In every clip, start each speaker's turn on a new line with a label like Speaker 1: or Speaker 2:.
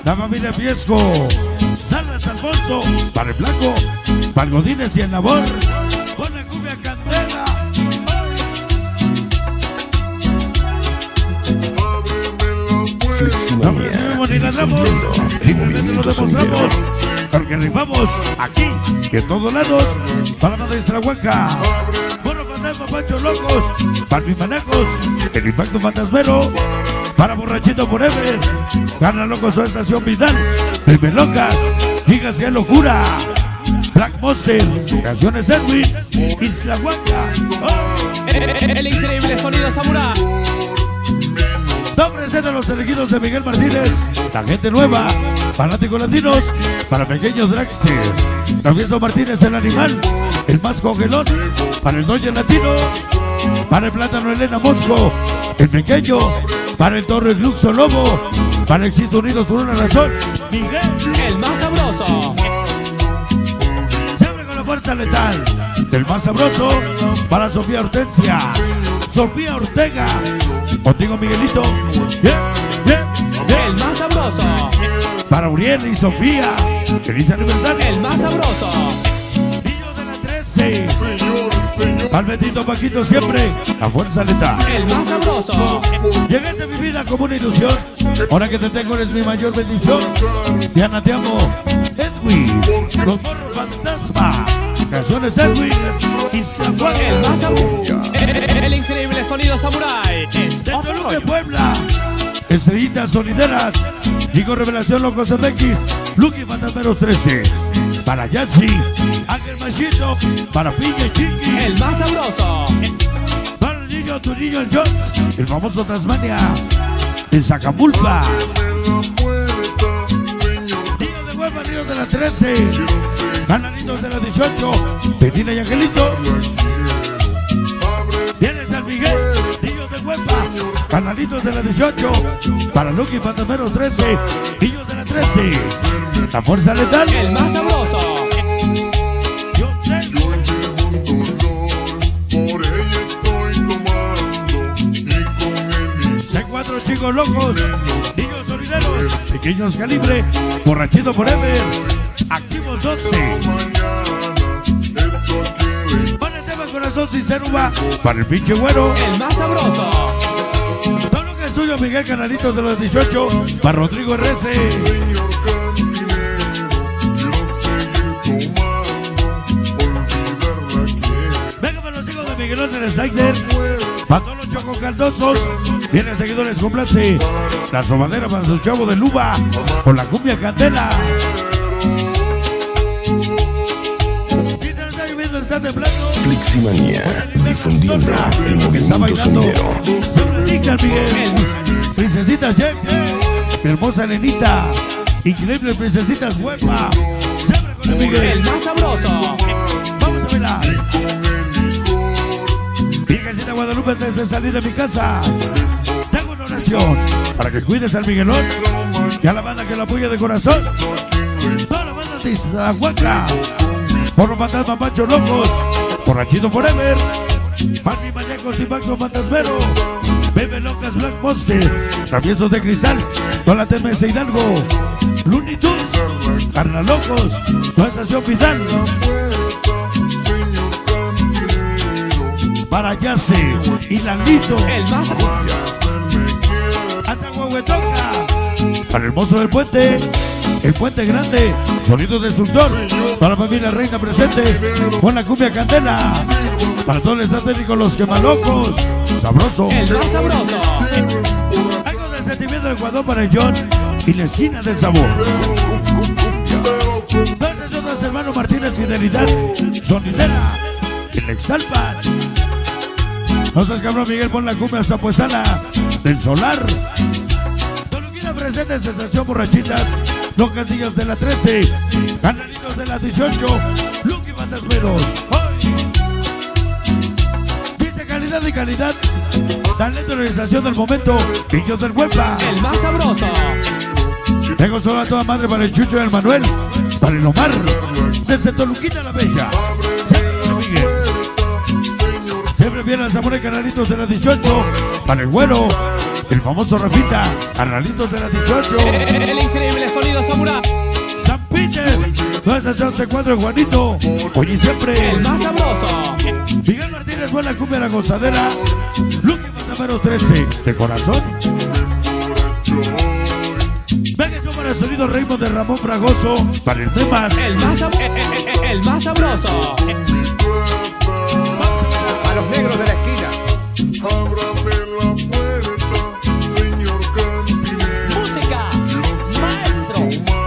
Speaker 1: la familia Fiesco, Salas Alfonso, para el Blanco, para el Godínez y el Labor, con la cumbia Candela. No presumimos ni ganamos, simplemente lo demostramos, porque rifamos aquí y en todos lados, para la maestra Huaca, Porro Fantasma, Pancho Locos, para mis manejos, el impacto fantasmero, para Borrachito Forever, Gana Locos o Estación Vidal, Primer Loca, Dígase a Locura, Black Monster, Canciones Edwin, Isla Huaca.
Speaker 2: El increíble sonido Samurai.
Speaker 1: No presenta los elegidos de Miguel Martínez, la gente nueva, fanáticos latinos, para pequeños dragsters. Travieso Martínez, el animal, el más congelón, para el Doña Latino, para el Plátano Elena Mosco, el pequeño, para el Torre Gluxo Lobo, para Existe Unidos por una razón, Miguel,
Speaker 2: el más sabroso.
Speaker 1: Siempre con la fuerza letal, el más sabroso, para Sofía Hortensia, Sofía Ortega, contigo Miguelito,
Speaker 2: El más sabroso.
Speaker 1: para Uriel y Sofía, feliz aniversario.
Speaker 2: El más sabroso.
Speaker 1: Niños de la 13, al Betito Paquito siempre, la fuerza letal.
Speaker 2: El más sabroso.
Speaker 1: Llegaste a mi vida como una ilusión, ahora que te tengo eres mi mayor bendición. Diana, te amo. Edwin, los Porros Fantasma, Canciones Edwin, Isla Huaca.
Speaker 2: El más sabroso. El increíble sonido Samurai.
Speaker 1: De Toluca de Puebla, Estrellitas Sonideras, Digo Revelación Locos MX, Lucky Fantasmeros 13, para Yancy, Ángel Machito, para Piña y Chiqui,
Speaker 2: El más sabroso.
Speaker 1: para el niño, tu niño, el Jones, el famoso Tasmania, en Zacapulpa, Niños de Huelva, Niños de la 13, Canalitos de la 18, Petina y Angelito, viene San Miguel, Niños de Huelva, Canalitos de la 18, para Lucky Fantasmeros 13, Niños de la 13, la fuerza letal,
Speaker 2: El más sabroso.
Speaker 1: yo tengo. C4 chicos locos, niños solideros, pequeños calibre, Borrachito Forever, activos 12. Pon el tema Corazón Sincero va para el pinche güero.
Speaker 2: El más sabroso.
Speaker 1: Todo lo que es suyo, Miguel Canalitos de los 18, para Rodrigo RC. Venga para los hijos de Miguelón del Snyder, para todos los chocos caldosos. Vienen seguidores, complace la sobadera para su chavo de Luba, con la cumbia Candela. Dice, está lloviendo, está temblando.
Speaker 3: Fliximanía, difundiendo el
Speaker 1: Está
Speaker 3: movimiento
Speaker 1: bailando.
Speaker 3: sonidero.
Speaker 1: Sobre chicas, Miguel. Princesitas Jeff, mi hermosa Elenita. Increíble Princesitas Huepa. Siempre con el
Speaker 2: El
Speaker 1: Miguel.
Speaker 2: más sabroso.
Speaker 1: Vamos a bailar. Virgencita Guadalupe, antes de salir de mi casa, tengo una oración para que cuides al Miguelón y a la banda que lo apoya de corazón. Toda la banda de Iztahuaca, Porro Fantasma, Pancho Locos, Borrachito Forever, Panny Manecos y Maxo Fantasmero, Bebe Locas, Black Monster, Traviesos de Cristal, con la TMS Hidalgo, Looney Tunes, Carna Locos, Nueva Estación Vidal, para Yace y Languito,
Speaker 2: El más sabroso.
Speaker 1: hasta Huehuetoca, para el monstruo del puente, el puente grande, sonido destructor, para la familia Reina presente, con la cumbia Candela, para todo el estratégico, los quemalocos, sabroso,
Speaker 2: El más sabroso.
Speaker 1: algo de sentimiento de Ecuador para el John y la esquina del sabor. Entonces son los hermanos Martínez Fidelidad, sonidera, el Exalpan. No seas cabrón, Miguel, pon la cumbia zapuesana del Solar. Toluquina presente, sensación borrachitas, los castillos de la 13, Canalitos de la 18, Lucky Fantasmeros. ¡Ay! Dice calidad y calidad, talento y realización del momento, Pillos del Huepa.
Speaker 2: El más sabroso.
Speaker 1: Tengo solo a toda madre para el Chucho y el Manuel, para el Omar, desde Toluquina la Bella. Siempre Miguel. Siempre también al Samurai Carnalitos de la 18. Para el güero, el famoso Rafita, Carnalitos de la 18.
Speaker 2: El increíble sonido Samurai.
Speaker 1: San Peter, 984 Juanito. Hoy y siempre.
Speaker 2: El más sabroso.
Speaker 1: Miguel Martínez, buena cumbia la gozadera. Luque Matameros 13, de corazón. Venga, eso para el sonido Raymond de Ramón Fragoso. Para el tema.
Speaker 2: El más sabroso.
Speaker 4: A los negros de la esquina.
Speaker 5: Ábrame la puerta, señor cantinero.
Speaker 2: Música. Maestro.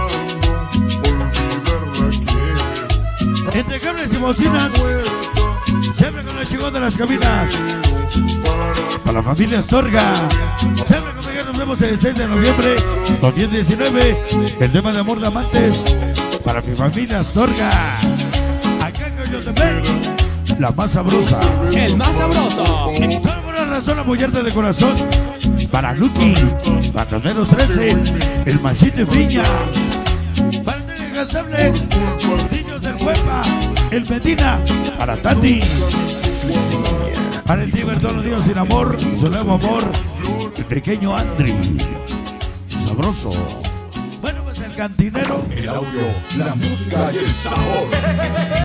Speaker 5: Olvidarla quiere.
Speaker 1: Entre cables y bocinas, siempre con el chingón de las cabinas. Para la familia Astorga, siempre con Miguel nos vemos el 6 de noviembre 2019. El tema de amor de amantes para mi familia Astorga. Acá en Coyotepec, la más sabrosa.
Speaker 2: El más sabroso.
Speaker 1: Solo por una razón apoyarte de corazón. Para Lucky, Bandoneros 13, el Machito y Piña. Para el Incansable, Niños del Cuepa, el Medina. Para Tati. Para el Tiber todos los días sin amor, su nuevo amor, el pequeño Andri. Sabroso. Bueno, pues el cantinero.
Speaker 4: El audio, la música y el sabor.